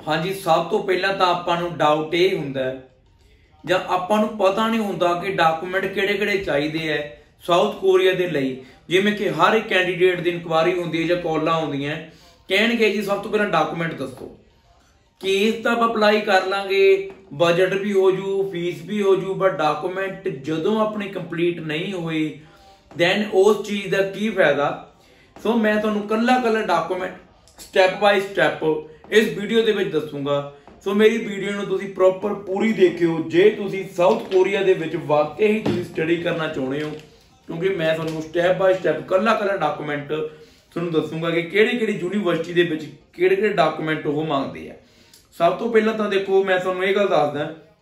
हाँ जी, सब तो पहला तो आपां नूं डाउट ये हुंदा जां आपां नूं पता नहीं हुंदा कि डॉक्यूमेंट किहड़े-किहड़े चाहीदे है साउथ कोरिया दे लई। जिवें कि हर एक कैंडीडेट दी इंक्वायरी हुंदी है जां कॉलां आउंदियां कहणगे जी सब तो पहला डॉक्यूमेंट दसो। केस तो आप अपलाई कर लांगे, बजट भी हो जू, फीस भी हो जू, बट डॉक्यूमेंट जदों अपनी कंप्लीट नहीं हुई दैन उस चीज़ का की फायदा। सो मैं तुहानूं कल्ला कल्ला डॉक्यूमेंट स्टैप बाय स्टैप इस वीडियो दे विच दसूंगा। सो मेरी वीडियो नूं तुसीं प्रॉपर पूरी देखियो जे तुसीं साउथ कोरिया दे विच वाकई ही तुसीं स्टडी करना चाहुंदे हो, क्योंकि मैं तुहानूं स्टैप बाय स्टैप कल्ला कल्ला डॉक्यूमेंट तुहानूं दसूंगा कि किहड़ी-किहड़ी यूनीवर्सिटी दे विच किहड़े-किहड़े डॉक्यूमेंट वो मंगदे आ। सब तो पहला तो देखो मैं तुहानूं ये गल दसदा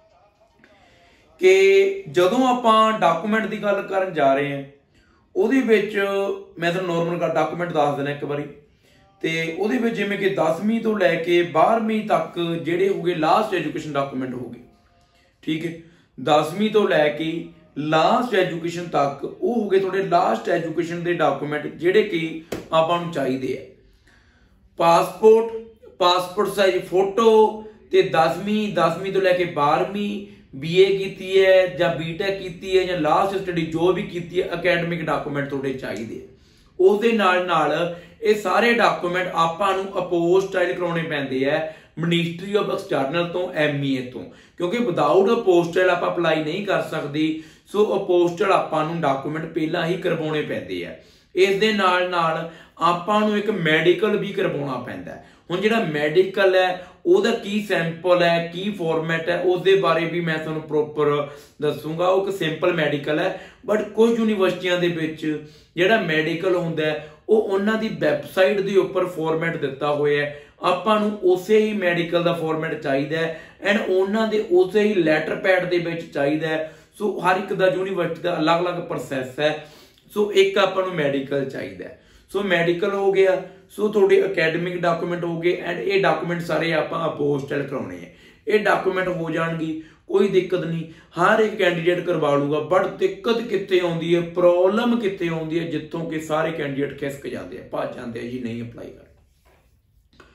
कि जदों आपां डॉक्यूमेंट की गल करन जा रहे हैं ਉਹਦੇ ਵਿੱਚ मैं तो नॉर्मल डॉक्यूमेंट दस देना एक बारी। तो ਉਹਦੇ ਵਿੱਚ जिवें कि 10वीं तो लैके 12वीं तक ਜਿਹੜੇ ਹੋਗੇ लास्ट एजुकेशन डॉक्यूमेंट हो गए, ठीक है। 10वीं तो लैके लास्ट एजुकेशन तक वो हो गए थोड़े लास्ट एजुकेशन के डॉक्यूमेंट ਜਿਹੜੇ कि ਆਪਾਂ ਨੂੰ ਚਾਹੀਦੇ ਆ। पासपोर्ट साइज फोटो ते 10वीं तो लैके 12वीं BA की है या BTEC की है या लास्ट स्टडी जो भी की है अकैडमिक डॉक्यूमेंट थोड़े चाहिए। उसदे नाल ये सारे डॉक्यूमेंट आपां नूं अपोस्टाइल करवाने पैंदे है मिनिस्ट्री ऑफ एक्सटर्नल तो MEA तो, क्योंकि विदाउट अपोस्टाइल आप अप्लाई नहीं कर सकते। सो अपोस्टाइल आपां नूं डॉक्यूमेंट पहला ही करवाने पैंदे है। इस दे नाल आपां नूं एक मैडिकल भी करवाना पैंदा है। हुण जिहड़ा मैडिकल है ਉਹਦਾ की सैंपल है की फॉर्मेट है उसके बारे भी मैं तुहानूं प्रॉपर दसूंगा। वो एक सिंपल मैडिकल है, बट कुछ यूनीवर्सिटियां दे विच जिहड़ा मैडिकल हुंदा है वो उन्हां दी वैबसाइट दे उपर फॉर्मेट दिता होया है। आपां नूं उसे ही मैडिकल दा फॉर्मेट चाहिदा है एंड उन्हां दे उसे ही लैटर पैड दे विच चाहिदा है। सो हर एक दा यूनीवर्सिटी दा अलग अलग प्रोसैस है। सो एक आपां नूं मैडिकल चाहिदा है। सो मैडिकल हो गया, सो थोड़े अकैडमिक डॉक्यूमेंट हो गए एंड ये डॉक्यूमेंट सारे आप अपोस्टाइल करवाने हैं। ये डॉक्यूमेंट हो जाएंगे, कोई दिक्कत नहीं, हर एक कैंडीडेट करवा लूगा। बट दिक्कत कितने आती है, प्रॉब्लम कितने आती है जितों के सारे कैंडीडेट खिसक जाते हैं, भज जाते हैं जी नहीं अप्लाई कर।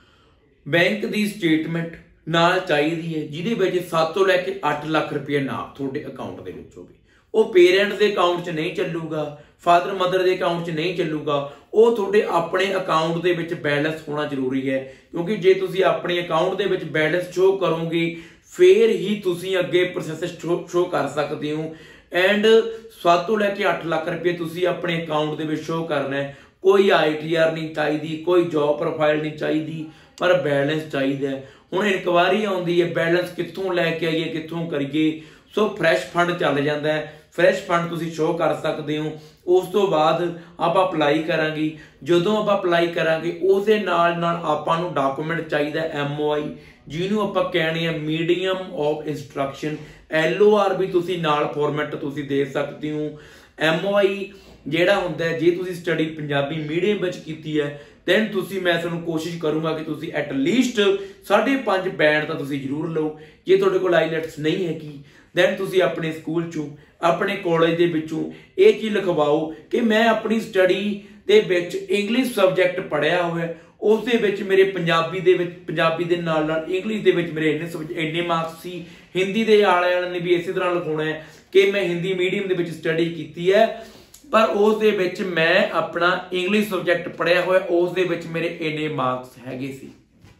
बैंक की स्टेटमेंट नाल चाहिए है जिहदे 7 तो लैके 8 लाख रुपये ना थोड़े अकाउंट के विच होवे। वो पेरेंट्स के अकाउंट च नहीं चलूगा, फादर मदर के अकाउंट च नहीं चलूगा, वो थोड़े अपने अकाउंट के विच बैलेंस होना जरूरी है। क्योंकि जे तुसी अपने अकाउंट के विच बैलेंस शो करोगे फिर ही तुसी अगे प्रोसैस शो कर सकते हो। एंड 7 तो लैके 8 लाख रुपये तुसी अपने अकाउंट के विच शो करना है। कोई ITR नहीं चाहिए, कोई जॉब प्रोफाइल नहीं चाहिए, पर बैलेंस चाहिए। हुण इंक्वायरी आउंदी है बैलेंस कित्थों लैके आइए कित्थों करिए। सो फ्रैश फंड चल जाता है, फ्रैश फंड तुसी शो कर सकते हो। उस तो बाद आप अप्लाई करांगे, जदों आप अप्लाई करांगे उस नाल आपां नूं डॉक्यूमेंट चाहिए MOI जिन्हों आप कहने हैं मीडियम ऑफ इंस्ट्रक्शन। LOR भी तुसी नाल फॉर्मेट तुसी दे सकते हो। MOI जिहड़ा हुंदा है जे तुसी स्टडी पंजाबी मीडियम विच कीती है दैन तुसी मैं तुहानूं कोशिश करूँगा कि तुसी एटलीस्ट 5.5 बैंड तो तुसी जरूर लो। जे तुहाडे कोल IELTS नहीं है कि दैन तुसी अपने स्कूल चों अपने कॉलेज दे विचों ये चीज़ लिखवाओ कि मैं अपनी स्टडी दे विच इंग्लिश सबजैक्ट पढ़िया होया, उस दे विच मेरे पंजाबी दे नाल इंग्लिश दे विच मेरे इन्ने मार्क्स सी। हिंदी दे आले ने भी इसी तरह लिखाउणा है कि मैं हिंदी मीडियम दे विच स्टडी कीती है पर उस दे विच मैं अपना इंग्लिश सबजैक्ट पढ़िया होया, उस दे विच मेरे इन्ने मार्क्स हैगे सी।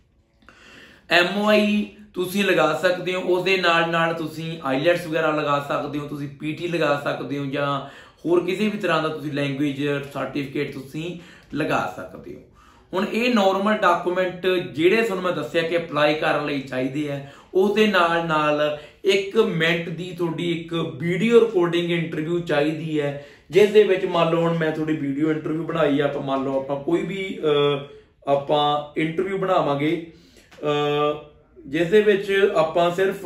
MOI तुसी लगा सकते हो, उसदे नाल तुसी IELTS वगैरह लगा सकते हो, तुसी PT लगा सकते हो या होर किसी भी तरह का तुसी लैंगुएज सर्टिफिकेट तुसी लगा सकते हो। हुण ये नॉर्मल डॉक्यूमेंट जिहड़े तुहानूं मैं दस्सिया कि अप्लाई करने लई चाहीदे है, उसदे नाल 1 मिनट की तुहाडी एक वीडियो रिकॉर्डिंग इंटरव्यू चाहिदी है जिस दे विच मान लो हुण मैं थोड़ी वीडियो इंटरव्यू बनाई आप मान लो आपां कोई भी आपां इंटरव्यू बनावांगे जिस दे विच आपां सिर्फ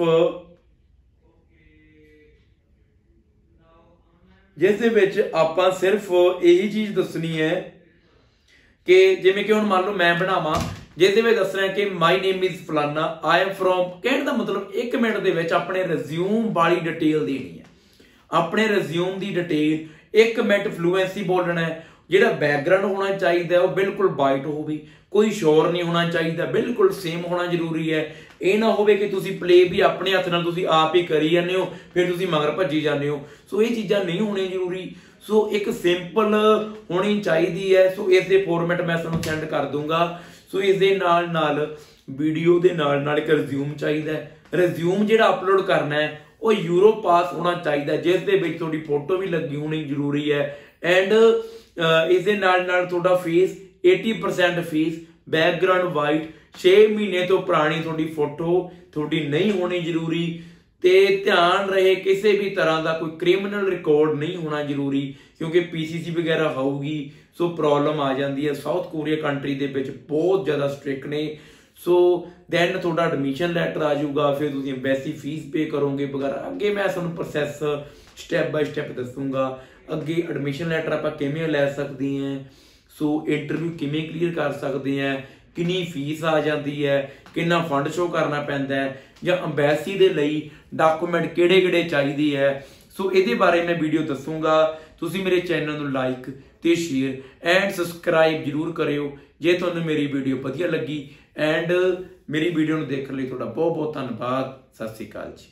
यही चीज़ दसनी है कि जिवें कि हुण मान लो मैं बनावां जिस दे विच दसना है कि माई नेम इज फलाना आई एम फ्रॉम, कहने का मतलब 1 मिनट दे विच अपने रिज्यूम वाली डिटेल देनी है। अपने रिज्यूम की डिटेल 1 मिनट फ्लूएंसी बोलना है। जिहड़ा बैकग्राउंड होना चाहिए वो बिल्कुल वाइट होवे, कोई शोर नहीं होना चाहिए, बिल्कुल सेम होना जरूरी है। ਇਹ ਨਾ ਹੋਵੇ ਕਿ ਤੁਸੀਂ ਪਲੇ ਵੀ ਆਪਣੇ ਹੱਥ ਨਾਲ ਤੁਸੀਂ ਆਪ ਹੀ ਕਰੀ ਜਾਂਦੇ ਹੋ, ਫਿਰ ਤੁਸੀਂ ਮਗਰ ਭੱਜੀ ਜਾਂਦੇ ਹੋ। ਸੋ ਇਹ ਚੀਜ਼ਾਂ ਨਹੀਂ ਹੋਣੀਆਂ ਜ਼ਰੂਰੀ। ਸੋ ਇੱਕ ਸਿੰਪਲ ਹੋਣੀ ਚਾਹੀਦੀ ਹੈ। ਸੋ ਇਸ ਦੇ ਫਾਰਮੈਟ ਮੈਂ ਤੁਹਾਨੂੰ ਸੈਂਡ ਕਰ ਦੂੰਗਾ। ਸੋ ਇਸ ਦੇ ਨਾਲ ਵੀਡੀਓ ਦੇ ਨਾਲ ਇੱਕ ਰਿਜ਼ਿਊਮ ਚਾਹੀਦਾ ਹੈ। ਰਿਜ਼ਿਊਮ ਜਿਹੜਾ ਅਪਲੋਡ ਕਰਨਾ ਹੈ ਉਹ ਯੂਰੋ ਪਾਸ ਹੋਣਾ ਚਾਹੀਦਾ, ਜਿਸ ਦੇ ਵਿੱਚ ਤੁਹਾਡੀ ਫੋਟੋ ਵੀ ਲੱਗੀ ਹੋਣੀ ਜ਼ਰੂਰੀ ਹੈ। ਐਂਡ ਇਸ ਦੇ ਨਾਲ ਤੁਹਾਡਾ ਫੇਸ 80% ਫੇਸ, ਬੈਕਗਰਾਊਂਡ ਵਾਈਟ, 6 ਮਹੀਨੇ ਤੋਂ ਪੁਰਾਣੀ ਤੁਹਾਡੀ ਫੋਟੋ ਤੁਹਾਡੀ ਨਹੀਂ ਹੋਣੀ ਜ਼ਰੂਰੀ। ਤੇ ਧਿਆਨ ਰਹੇ ਕਿਸੇ ਵੀ ਤਰ੍ਹਾਂ ਦਾ ਕੋਈ ਕ੍ਰਿਮੀਨਲ ਰਿਕਾਰਡ ਨਹੀਂ ਹੋਣਾ ਜ਼ਰੂਰੀ, ਕਿਉਂਕਿ PCC ਵਗੈਰਾ ਹੋਊਗੀ ਸੋ ਪ੍ਰੋਬਲਮ ਆ ਜਾਂਦੀ ਹੈ। ਸਾਊਥ ਕੋਰੀਆ ਕੰਟਰੀ ਦੇ ਵਿੱਚ ਬਹੁਤ ਜ਼ਿਆਦਾ ਸਟ੍ਰਿਕਟ ਨੇ। ਸੋ ਦੈਨ ਤੁਹਾਡਾ ਐਡਮਿਸ਼ਨ ਲੈਟਰ ਆ ਜਾਊਗਾ, ਫਿਰ ਤੁਸੀਂ ਐਮਬੈਸੀ ਫੀਸ ਪੇ ਕਰੋਗੇ ਵਗੈਰਾ। ਅੱਗੇ ਮੈਂ ਤੁਹਾਨੂੰ ਪ੍ਰੋਸੈਸ ਸਟੈਪ ਬਾਈ ਸਟੈਪ ਦੱਸੂਗਾ। ਅੱਗੇ ਐਡਮਿਸ਼ਨ ਲੈਟਰ ਆਪਾਂ ਕਿਵੇਂ ਲੈ ਸਕਦੇ ਹਾਂ, ਸੋ ਇੰਟਰਵਿਊ ਕਿਵੇਂ ਕਲੀਅਰ ਕਰ ਸਕਦੇ ਹਾਂ, ਕਿੰਨੀ ਫੀਸ ਆ ਜਾਂਦੀ ਹੈ, ਕਿੰਨਾ ਫੰਡ ਸ਼ੋ ਕਰਨਾ ਪੈਂਦਾ ਹੈ, ਜਾਂ ਅੰਬੈਸੀ ਦੇ ਲਈ ਡਾਕੂਮੈਂਟ ਕਿਹੜੇ ਚਾਹੀਦੇ ਹੈ। ਸੋ ਇਹਦੇ ਬਾਰੇ ਮੈਂ ਵੀਡੀਓ ਦੱਸੂਗਾ। ਤੁਸੀਂ ਮੇਰੇ ਚੈਨਲ ਨੂੰ ਲਾਈਕ ਤੇ ਸ਼ੇਅਰ ਐਂਡ ਸਬਸਕ੍ਰਾਈਬ ਜ਼ਰੂਰ ਕਰਿਓ ਜੇ ਤੁਹਾਨੂੰ ਮੇਰੀ ਵੀਡੀਓ ਵਧੀਆ ਲੱਗੀ। ਐਂਡ ਮੇਰੀ ਵੀਡੀਓ ਨੂੰ ਦੇਖਣ ਲਈ ਤੁਹਾਡਾ ਬਹੁਤ ਧੰਨਵਾਦ। ਸਤਿ ਸ਼੍ਰੀ ਅਕਾਲ ਜੀ।